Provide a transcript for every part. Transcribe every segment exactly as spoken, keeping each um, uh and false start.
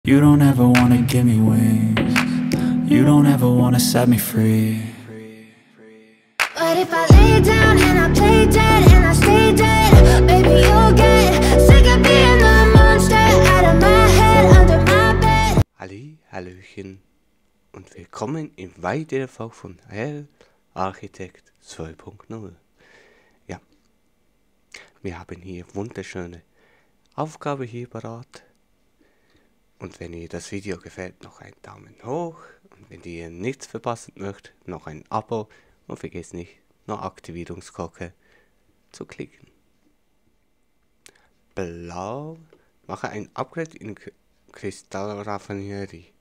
You don't ever wanna give me wings. You don't ever wanna set me free. But if I lay down and I play dead and I stay dead, baby, you'll get sick of being the monster out of my head, under my bed. Halli, Hallöchen und willkommen im weiteren Folge von Hell Architekt zwei Punkt null. Ja, wir haben hier wunderschöne Aufgabe hier parat. Und wenn ihr das Video gefällt, noch einen Daumen hoch. Und wenn ihr nichts verpassen möchtet, noch ein Abo. Und vergesst nicht, noch Aktivierungsglocke zu klicken. Blau. Mache ein Upgrade in Kristallraffinerie.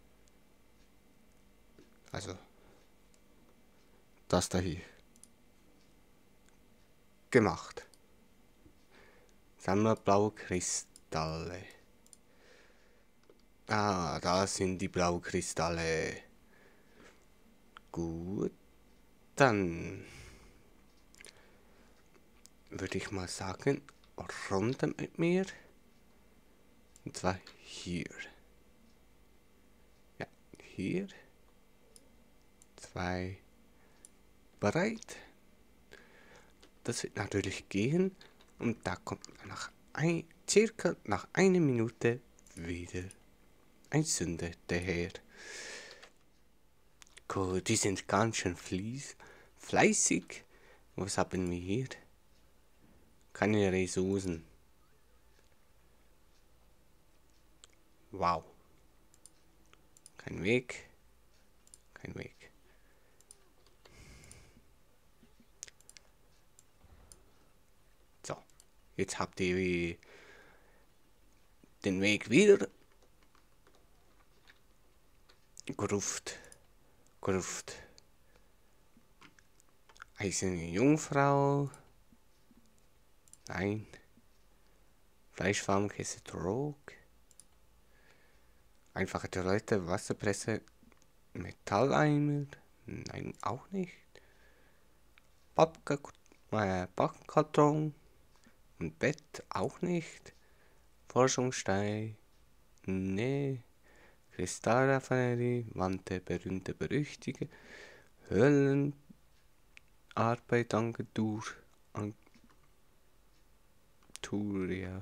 Also, das da hier. Gemacht. Sammler blaue Kristalle. Ah, da sind die blauen Kristalle. Gut, dann würde ich mal sagen, runter mit mir. Und zwar hier. Ja, hier. Zwei. Bereit. Das wird natürlich gehen. Und da kommt nach ein, circa nach einer Minute wieder ein Sünder daher. Cool, die sind ganz schön fließ, fleißig. Was haben wir hier? Keine Ressourcen. Wow. Kein Weg. Kein Weg. So, jetzt habt ihr den Weg wieder. Gruft, Gruft, eiserne Jungfrau, nein, Fleischfarmkäse Trog, einfache Toilette, Wasserpresse, Metalleimer, nein, auch nicht, Pappkarton und Bett, auch nicht, Forschungsstein, nee, Kristallraffinerie, Wante, berühmte, berüchtige, Höhlenarbeit, Agentur, Agentur, ja.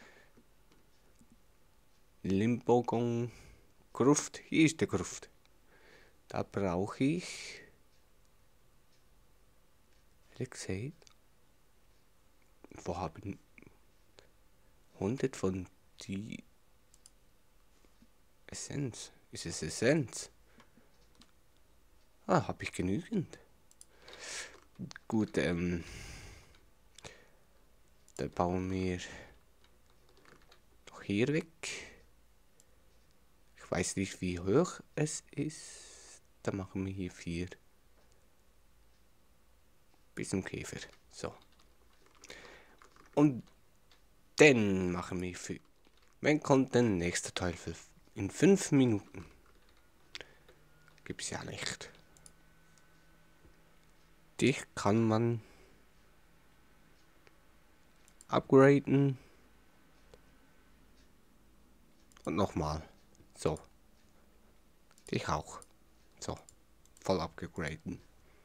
Limbogon, Gruft, hier ist der Gruft. Da brauche ich, ehrlich gesagt, wo haben hundert von die Essenz. Ist es Essenz? Ah, habe ich genügend. Gut, ähm. Dann bauen wir doch hier weg. Ich weiß nicht, wie hoch es ist. Dann machen wir hier vier. Bis zum Käfer. So. Und dann machen wir für. Wann kommt der nächste Teil für? In fünf Minuten. Gibt's ja nicht. Dich kann man upgraden. Und nochmal. So. Dich auch. So. Voll upgraden.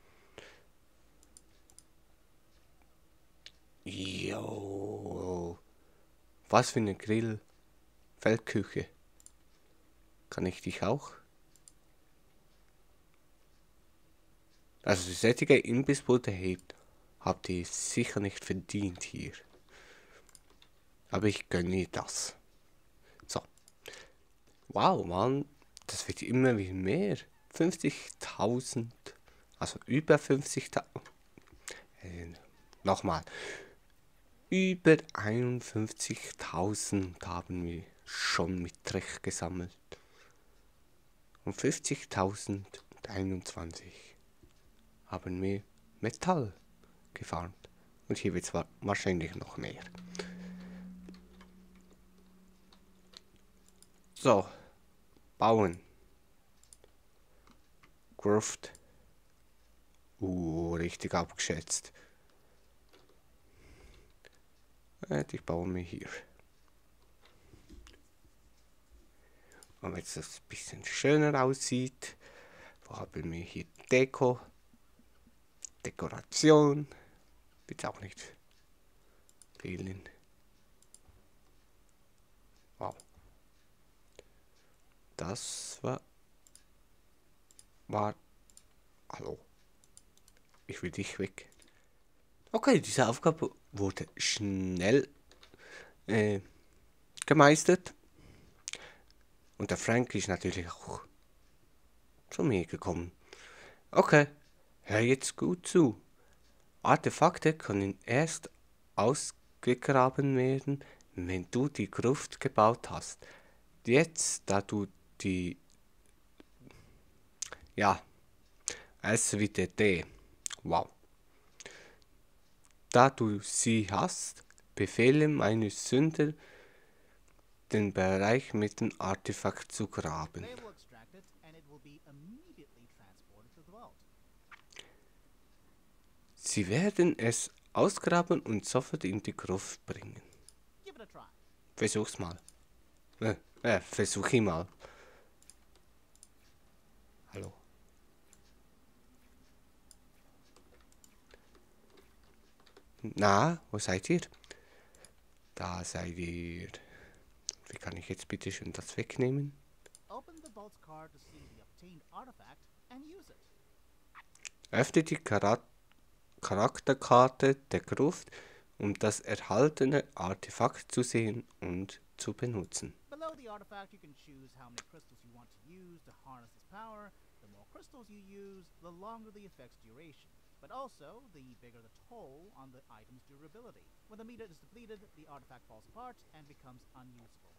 Jo. Was für eine Grill. Feldküche. Kann ich dich auch? Also sättige Imbissbude hebt, habt ihr sicher nicht verdient hier. Aber ich gönne das. So. Wow, Mann. Das wird immer wie mehr. fünfzigtausend. Also über fünfzigtausend. Äh, nochmal. Über einundfünfzigtausend haben wir schon mit Dreck gesammelt. Und fünfzigtausendeinundzwanzig haben wir Metall gefarmt. Und hier wird es wahrscheinlich noch mehr. So, bauen. Gruft. Uh, richtig abgeschätzt. Äh, ich baue mir hier. Und wenn es ein bisschen schöner aussieht, wo haben wir hier Deko, Dekoration, wird auch nicht fehlen. Wow. Das war, war, hallo, ich will dich weg. Okay, diese Aufgabe wurde schnell äh, gemeistert. Und der Frank ist natürlich auch zu mir gekommen. Okay, hör jetzt gut zu. Artefakte können erst ausgegraben werden, wenn du die Gruft gebaut hast. Jetzt, da du die... Ja, S wie der D. Wow. Da du sie hast, befehle meine Sünder, den Bereich mit dem Artefakt zu graben. Sie werden es ausgraben und sofort in die Gruft bringen. Versuch's mal. Äh, äh, versuch ich mal. Hallo. Na, wo seid ihr? Da seid ihr. Wie kann ich jetzt bitte schön das wegnehmen? Öffne die Charakter Charakterkarte der Gruft, um das erhaltene Artefakt zu sehen und zu benutzen. Below the artifact, you can choose how many crystals you want to use to harness its power. The more crystals you use, the longer the effect's duration, but also the bigger the toll on the item's durability. When the meter is depleted, the artifact falls apart and becomes unusable.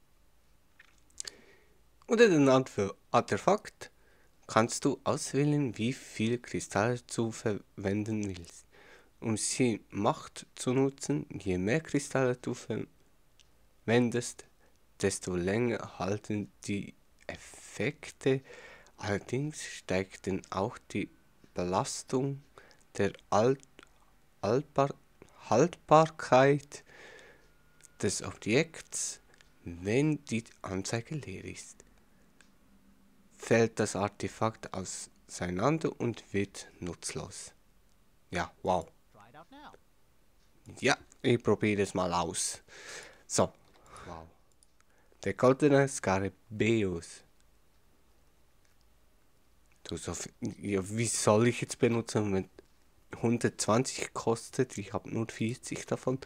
Unter dem Artefakt kannst du auswählen, wie viel Kristalle du verwenden willst. Um sie Macht zu nutzen, je mehr Kristalle du verwendest, desto länger halten die Effekte. Allerdings steigt dann auch die Belastung der Alt Altbar Haltbarkeit des Objekts, wenn die Anzeige leer ist. Fällt das Artefakt auseinander und wird nutzlos. Ja, wow. Ja, ich probiere es mal aus. So. Wow. Der goldene Skarabäus. Du, so viel, ja, wie soll ich jetzt benutzen, wenn hundertzwanzig kostet? Ich habe nur vierzig davon.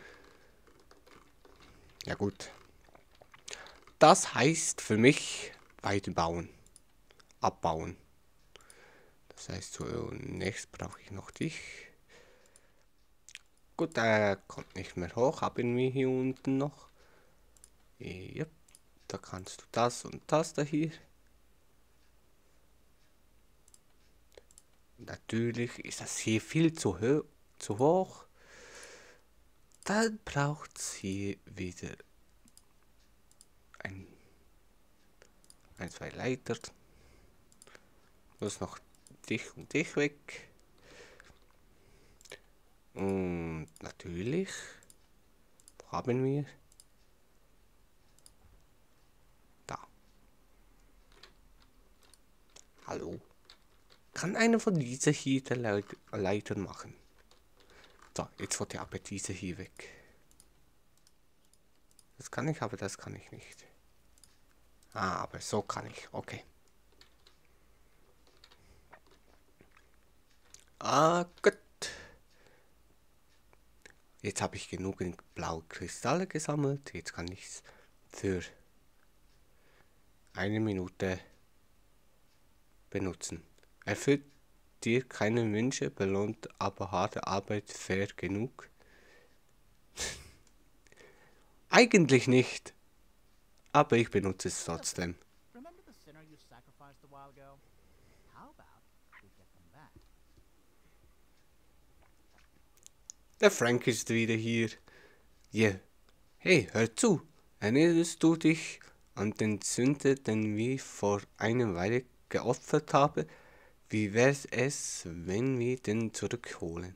Ja gut. Das heißt für mich weiterbauen. Abbauen. Das heißt, zunächst brauche ich noch dich. Gut, er kommt nicht mehr hoch. Haben wir hier unten noch? Ja, da kannst du das und das da hier. Natürlich ist das hier viel zu, ho zu hoch. Dann braucht es hier wieder ein, ein, zwei Leiter. Muss noch dich und dich weg. Und natürlich, wo haben wir? Da. Hallo. Kann einer von dieser hier der Le Leiter machen? So, jetzt wird aber diese hier weg. Das kann ich, aber das kann ich nicht. Ah, aber so kann ich. Okay. Ah, gut. Jetzt habe ich genug blaue Kristalle gesammelt. Jetzt kann ich es für eine Minute benutzen. Erfüllt dir keine Wünsche, belohnt aber harte Arbeit fair genug? Eigentlich nicht. Aber ich benutze es trotzdem. Der Frank ist wieder hier. Yeah. Hey, hör zu. Erinnerst du dich an den Sünder, den wir vor einer Weile geopfert haben? Wie wär's es, wenn wir den zurückholen?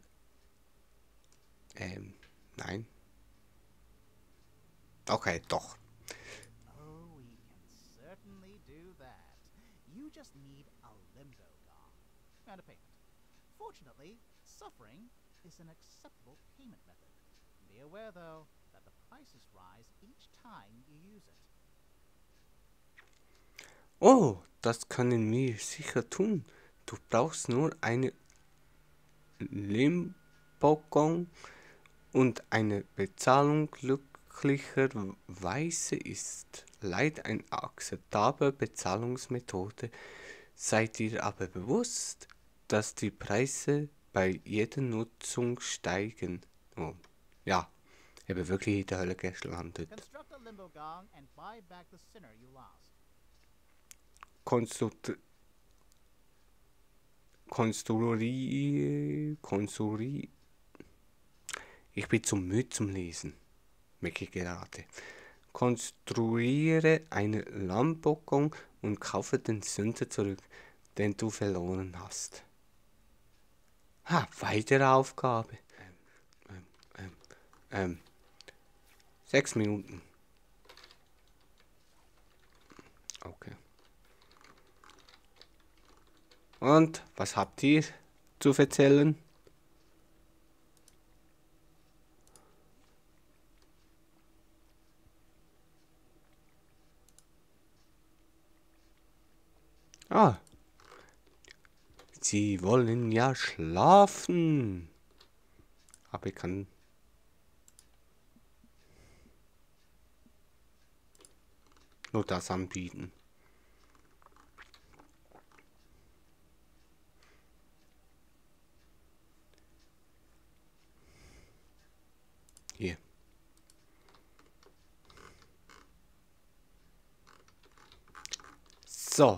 Ähm, nein. Okay, doch. certainly do that. You just need a limbo gong and a payment. Fortunately, suffering is an acceptable payment method. Be aware, though, that the prices rise each time you use it. Oh, das können wir sicher tun. Du brauchst nur eine Limbo-Gong und eine Bezahlung. Glücklicherweise ist Leid eine akzeptable Bezahlungsmethode. Seid ihr aber bewusst, dass die Preise bei jeder Nutzung steigen. Oh, ja, ich habe wirklich in der Hölle gelandet. Construct a limbo gong and buy back the sinner you lost. Konstru Konstruiere, Konstrui Ich bin zu müde zum Lesen, merke ich gerade. Konstruiere eine Limbo-Gong und kaufe den Sünder zurück, den du verloren hast. Ha, weitere Aufgabe. Ähm, ähm, ähm, ähm. Sechs Minuten. Okay. Und was habt ihr zu erzählen? Ah, sie wollen ja schlafen. Aber ich kann nur das anbieten. Hier. So.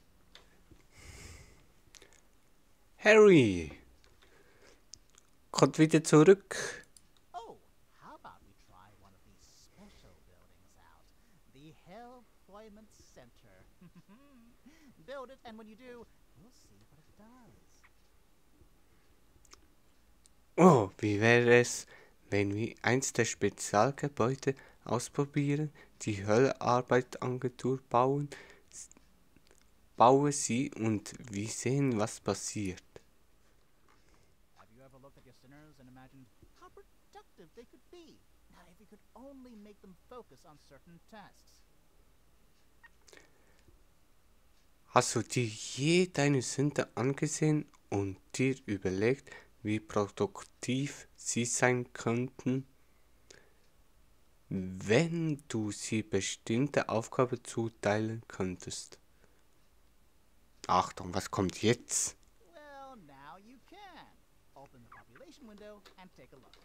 Harry kommt wieder zurück. Oh, how about we try one of these special buildings out? The Hellployment Center. Build it, and when you do, we'll see what it does. Oh, wie wäre es, wenn wir eins der Spezialgebäude ausprobieren, die Höllenarbeitsagentur bauen, baue sie und wir sehen, was passiert. Have you ever looked at your sinners and imagined how productive they could be? Now, if you could only make them focus on certain tasks. Hast du dir je deine Sünder angesehen und dir überlegt, wie produktiv sie sein könnten, wenn du sie bestimmte Aufgaben zuteilen könntest? Achtung, was kommt jetzt? Well, now you can. Open the population window and take a look.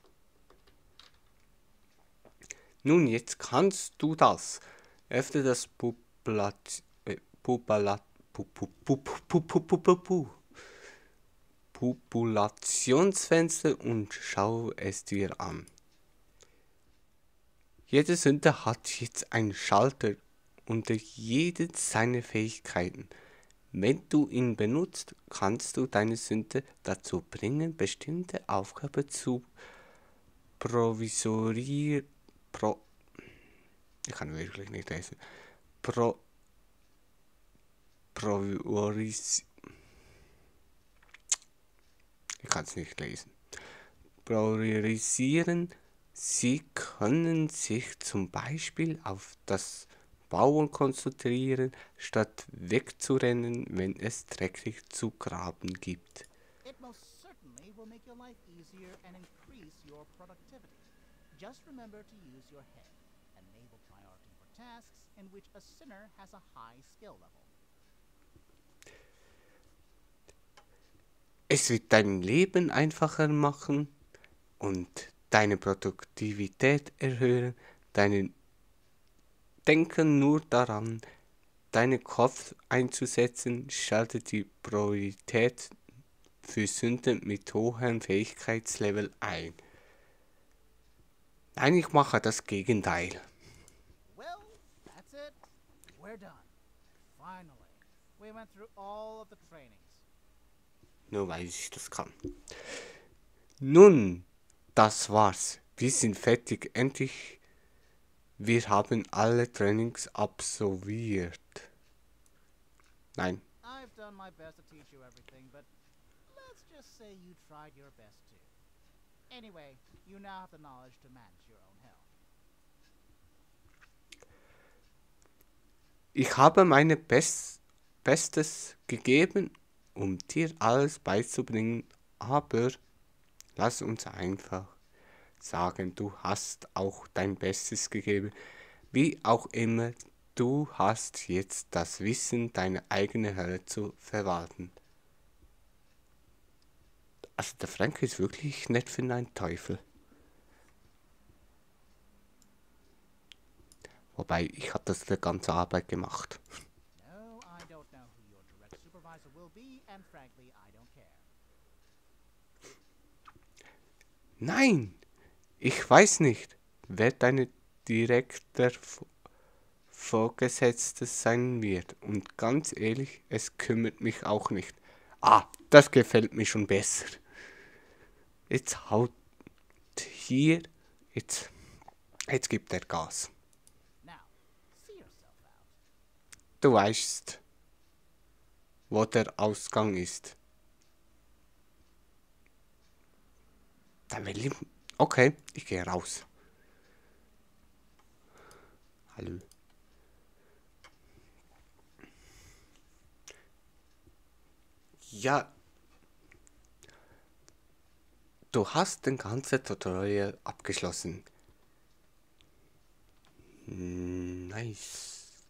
Nun, jetzt kannst du das. Öffne das Populat äh, Populat Pu- Pu- Pu- Pu- Pu- Pu- Pu- Pu- Pu- Populationsfenster und schau es dir an. Jeder Sünder hat jetzt einen Schalter unter jede seiner Fähigkeiten. Wenn du ihn benutzt, kannst du deine Sünder dazu bringen, bestimmte Aufgaben zu provisorieren. Pro ich kann wirklich nicht lesen. Pro Provisoris Ich kann es nicht lesen. Priorisieren. Sie können sich zum Beispiel auf das Bauen konzentrieren, statt wegzurennen, wenn es dreckig zu graben gibt. It most certainly will make your life easier and increase your productivity. Just remember to use your head. Enable priority for tasks in which a sinner has a high skill level. Es wird dein Leben einfacher machen und deine Produktivität erhöhen. Deine Denken nur daran, deinen Kopf einzusetzen, schaltet die Priorität für Sünden mit hohem Fähigkeitslevel ein. Nein, ich mache das Gegenteil. Well, that's it. We're done. Finally, we went through all of the trainings. Nur weil ich das kann. Nun, das war's. Wir sind fertig. Endlich. Wir haben alle Trainings absolviert. Nein. I've done my best to teach you everything, but let's just say you tried your best too. Anyway, you now have the knowledge to manage your own health. Ich habe meine Best Bestes gegeben, um dir alles beizubringen, aber lass uns einfach sagen, du hast auch dein Bestes gegeben. Wie auch immer, du hast jetzt das Wissen, deine eigene Hölle zu verwalten. Also der Frank ist wirklich nett für einen Teufel. Wobei, ich habe das die ganze Arbeit gemacht. No, I don't know who your direct supervisor will be, and frankly, I don't care. Nein, ich weiß nicht, wer deine direkter Vorgesetzte sein wird. Und ganz ehrlich, es kümmert mich auch nicht. Ah, das gefällt mir schon besser. Jetzt haut hier, jetzt, jetzt gibt er Gas. Now, see yourself out. Du weißt, wo der Ausgang ist. Dann will ich... Okay, ich gehe raus. Hallo. Ja. Du hast den ganzen Tutorial abgeschlossen. Nice.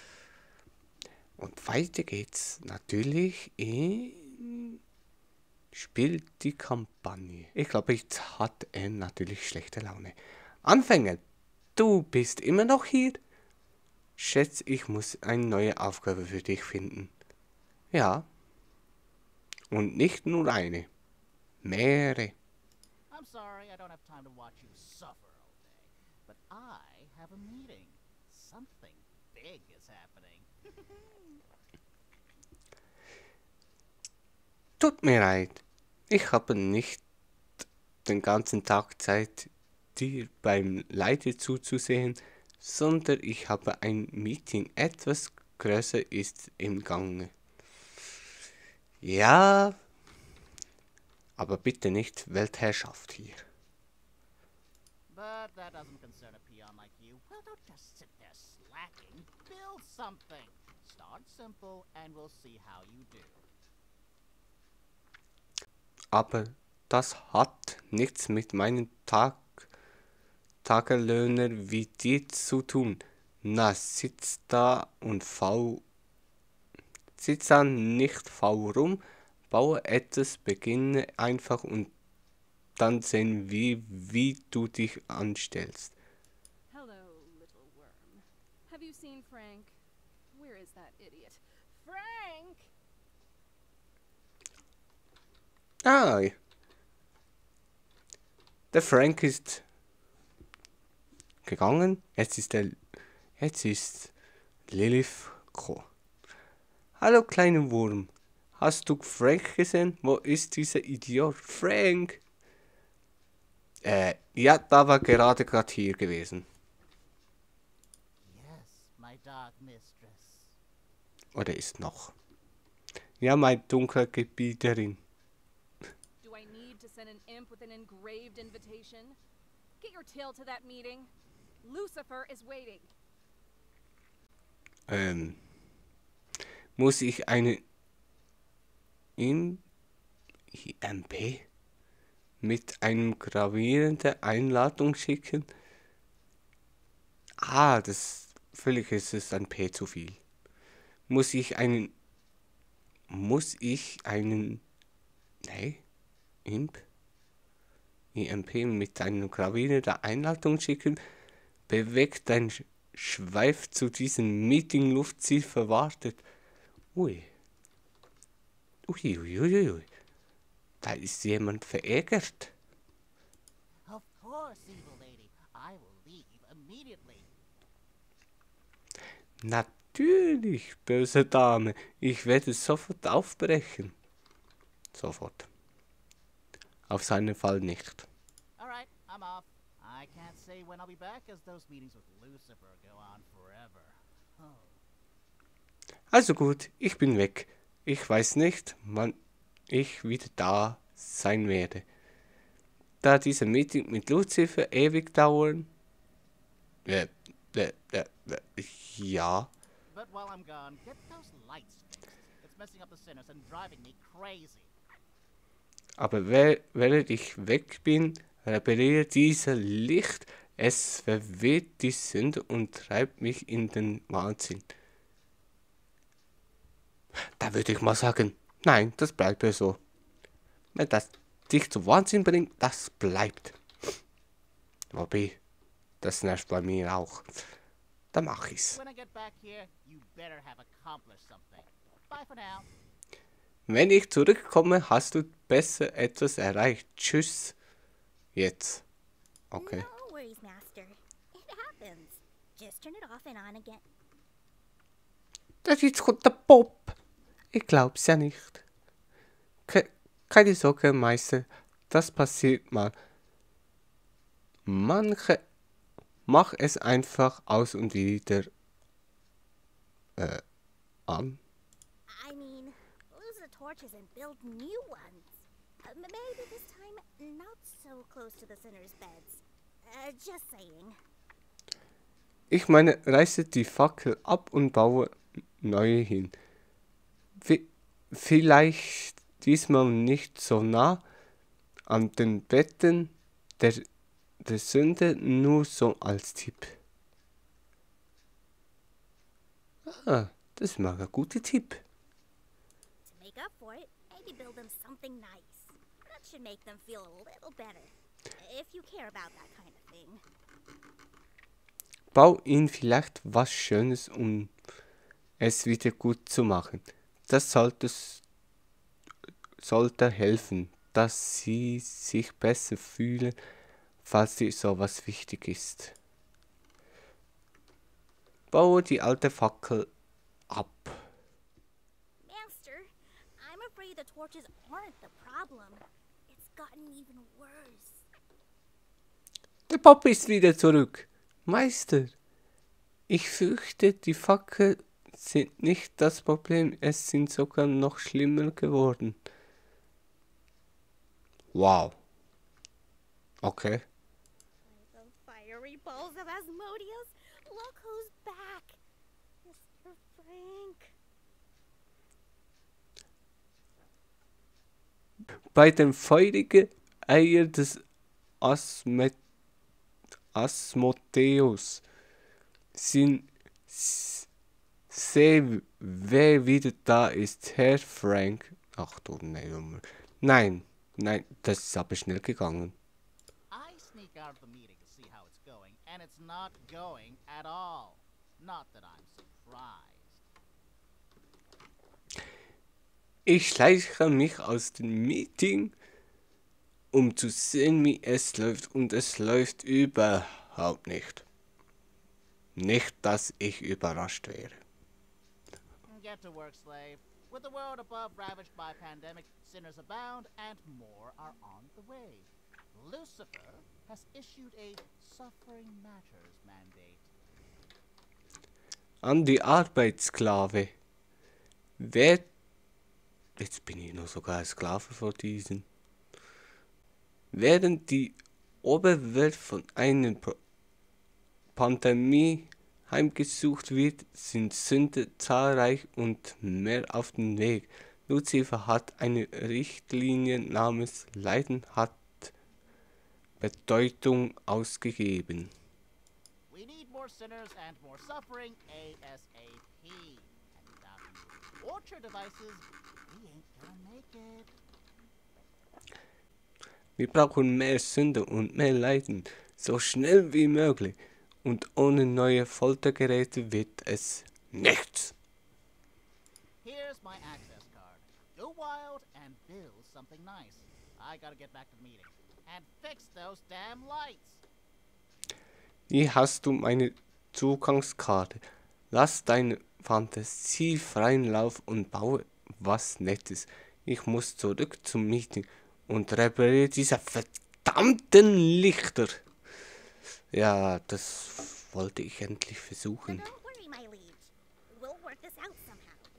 Und weiter geht's natürlich in... Spielt die Kampagne. Ich glaube, jetzt hat er natürlich schlechte Laune. Anfänger, du bist immer noch hier? Schätze, ich muss eine neue Aufgabe für dich finden. Ja. Und nicht nur eine. Mehrere. I'm sorry, I don't have time to watch you suffer all day, but I have a meeting. Something big is happening. Tut mir leid. Ich habe nicht den ganzen Tag Zeit, dir beim Leiter zuzusehen, sondern ich habe ein Meeting. Etwas größer ist im Gange. Ja, aber bitte nicht Weltherrschaft hier. But that doesn't concern a peon like you. Well, don't just sit there slacking. Build something. Start simple and we'll see how you do. Aber das hat nichts mit meinen Tag Tagelöhner wie dir zu tun. Na, sitz da und faul. Sitz da nicht faul rum, baue etwas, beginne einfach und dann sehen wir, wie du dich anstellst. Hello, little worm. Have you seen Frank? Where is that idiot? Frank! Ah, der Frank ist gegangen. Jetzt ist der, jetzt ist Lilith gekommen. Hallo kleiner Wurm, hast du Frank gesehen? Wo ist dieser Idiot? Frank! Äh, ja, da war gerade gerade hier gewesen. Yes, my dark mistress. Oder ist noch? Ja, mein dunkler Gebieterin. Do I need to send an imp with an engraved invitation? Get your tail to that meeting. Lucifer is waiting. Ähm, muss ich eine in I M P mit einem gravierenden Einladung schicken? Ah, das völlig ist es ein P zu viel. Muss ich einen muss ich einen nee, Imp I M P mit einem gravierenden Einladung schicken? Bewegt dein Sch Schweif zu diesem Meeting Luftziel verwartet. Ui. Ui, ui, ui, ui. Da ist jemand verärgert. Of course, evil lady. I will leave immediately. Natürlich, böse Dame. Ich werde sofort aufbrechen. Sofort. Auf seinen Fall nicht. Alright, I'm off. I can't say when I'll be back as those meetings with Lucifer go on forever. Oh. Also gut, ich bin weg. Ich weiß nicht, wann ich wieder da sein werde. Da diese Meeting mit Lucifer ewig dauern. Äh, äh, äh, äh, ja. But while I'm gone, get those lights fixed. It's messing up the sinners and driving me crazy. Aber wer- während ich weg bin, repariert dieser Licht. Es verweht die Sünde und treibt mich in den Wahnsinn. Da würde ich mal sagen, nein, das bleibt ja so. Wenn das dich zu Wahnsinn bringt, das bleibt. Wobei, das nervt bei mir auch. Da mach ich's. When I get back here, you better have accomplished something. Bye for now. Wenn ich zurückkomme, hast du besser etwas erreicht. Tschüss. Jetzt. Okay. No worries, Master. It happens. Just turn it off and on again. Da jetzt kommt der Bob. Ich glaub's ja nicht. Ke keine Sorge, Meister. Das passiert mal. Manche... Mach es einfach aus und wieder... Äh, an. I mean, lose the torches and build new ones. Uh, m- maybe this time not so close to the sinners' beds. Uh, just saying. Ich meine, reiße die Fackel ab und baue neue hin. Vi- Vielleicht diesmal nicht so nah an den Betten der, der Sünde, nur so als Tipp. Ah, das ist mal ein guter Tipp. To make up for it, maybe build them something nice. That should make them feel a little better. If you care about that kind of thing. Bau ihnen vielleicht was Schönes, um es wieder gut zu machen. Das sollte, sollte helfen, dass sie sich besser fühlen, falls dir sowas wichtig ist. Baue die alte Fackel ab. Master, I'm afraid the torches aren't the problem. It's gotten even worse. Der Papa ist wieder zurück. Meister, ich fürchte, die Fackel sind nicht das Problem, es sind sogar noch schlimmer geworden. Wow. Okay. The fiery balls of Asmodeus. Look who's back. Mister Frank. Bei den feurigen Eiern des Asmet Asmodeus sind s- seh, wer wieder da ist, Herr Frank. Ach du nein, nein, nein, das ist aber schnell gegangen. I sneak out of the meeting to see how it's going, and it's not going at all. Not that I'm surprised. Ich schleiche mich aus dem Meeting, um zu sehen, wie es läuft, und es läuft überhaupt nicht. Nicht, dass ich überrascht wäre. Get to work, slave. With the world above ravaged by pandemic, sinners abound, and more are on the way. Lucifer has issued a suffering matters mandate. An die Arbeitssklave. Wer... Jetzt bin ich noch sogar ein Sklave vor diesen. Während die Oberwelt von einer Pro- Pandemie heimgesucht wird, sind Sünder zahlreich und mehr auf dem Weg. Lucifer hat eine Richtlinie namens Leiden hat Bedeutung ausgegeben. We need more sinners and more suffering ASAP. And without new torture devices, we ain't gonna make it. Wir brauchen mehr Sünder und mehr Leiden, so schnell wie möglich. Und ohne neue Foltergeräte wird es nichts. Here's my access card. Go wild and build something nice. I gotta get back to the meeting. And fix those damn lights. Hier hast du meine Zugangskarte. Lass deine Fantasie freien Lauf und baue was Nettes. Ich muss zurück zum Meeting und repariere diese verdammten Lichter. Ja, das wollte ich endlich But versuchen. don't worry, my liege. We'll work this out somehow.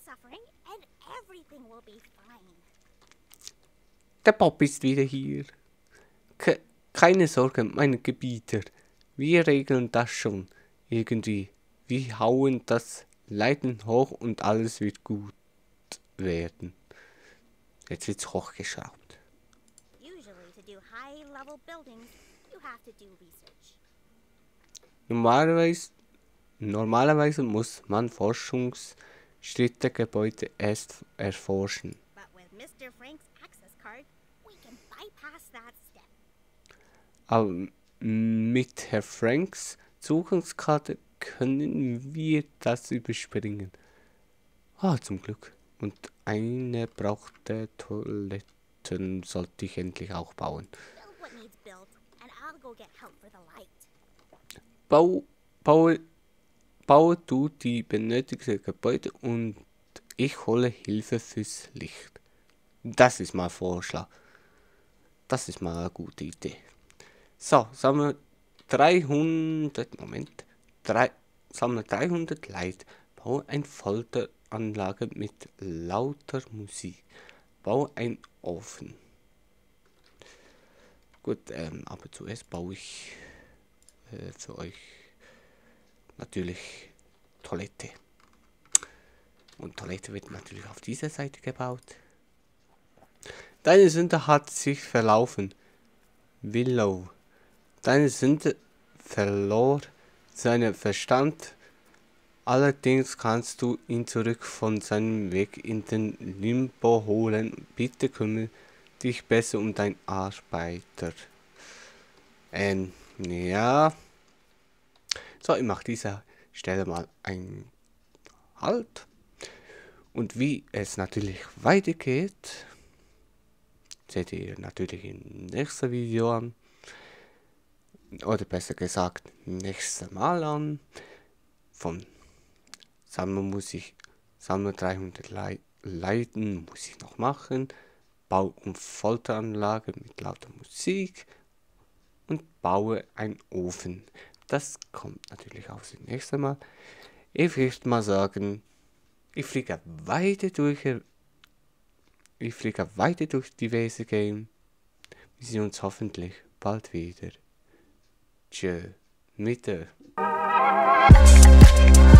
suffering, and everything will be fine. Der Bob ist wieder hier. Ke keine Sorge, mein Gebieter. Wir regeln das schon. Irgendwie. Wir hauen das Leiden hoch und alles wird gut werden. Jetzt wird's hochgeschraubt. Usually, to do high-level buildings, you have to do research. Normalerweise, normalerweise muss man Forschungsschritte Gebäude erst erforschen. But with Mister Frank's access card, we can bypass that step. Aber mit Herr Franks Zugangskarte können wir das überspringen. Ah, zum Glück. Und eine brauchte Toiletten sollte ich endlich auch bauen. Build what needs built, and I'll go get help for the light. Bau, baue, baue du die benötigten Gebäude und ich hole Hilfe fürs Licht. Das ist mal ein Vorschlag. Das ist mal eine gute Idee. So, sammle dreihundert, Moment, drei, sammle dreihundert Leid, baue eine Folteranlage mit lauter Musik, baue einen Ofen. Gut, ähm, aber zuerst baue ich äh, für euch natürlich Toilette. Und Toilette wird natürlich auf dieser Seite gebaut. Deine Sünde hat sich verlaufen. Willow. Deine Sünde verlor seinen Verstand. Allerdings kannst du ihn zurück von seinem Weg in den Limbo holen. Bitte kümmere dich besser um deinen Arbeiter. Ähm, ja. So, ich mache dieser Stelle mal einen Halt. Und wie es natürlich weitergeht, seht ihr natürlich im nächsten Video an. Oder besser gesagt, nächstes Mal an. Von Sammeln muss ich, Sammeln dreihundert Le Leiden muss ich noch machen. Bau- und Folteranlage mit lauter Musik. Und baue einen Ofen. Das kommt natürlich auch das nächste Mal. Ich würde mal sagen, ich fliege weiter durch, ich fliege weiter durch diverse Games. Wir sehen uns hoffentlich bald wieder. Tschö, Mitte.